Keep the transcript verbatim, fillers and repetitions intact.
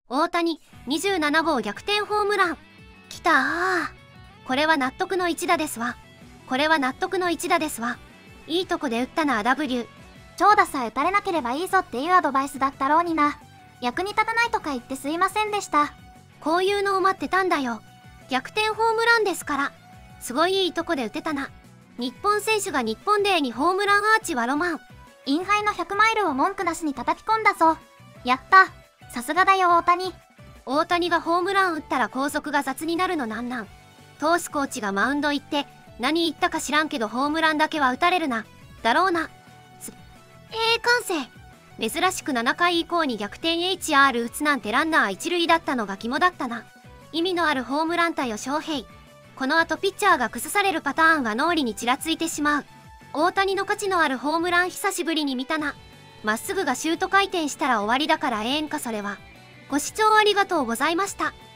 大谷にじゅうななごう逆転ホームラン。きたー。これは納得の一打ですわ。これは納得の一打ですわ。いいとこで打ったな ダブリュー。 長打さえ打たれなければいいぞっていうアドバイスだったろうにな。役に立たないとか言ってすいませんでした。 こういうのを待ってたんだよ。逆転ホームランですから。すごいいいとこで打てたな。日本選手が日本デーにホームランアーチはロマン。 インハイのひゃくマイルを文句なしに叩き込んだぞ。やった。さすがだよ大谷。 大谷がホームラン打ったら後続が雑になるのなんなん。投手コーチがマウンド行って何言ったか知らんけどホームランだけは打たれるな。だろうな。す、えー、完成。珍しくななかい以降に逆転 エイチアール 打つなんてランナー一塁だったのが肝だったな。意味のあるホームラン対を翔平。この後ピッチャーが崩されるパターンは脳裏にちらついてしまう。大谷の価値のあるホームラン久しぶりに見たな。まっすぐがシュート回転したら終わりだからええんかそれは。ご視聴ありがとうございました。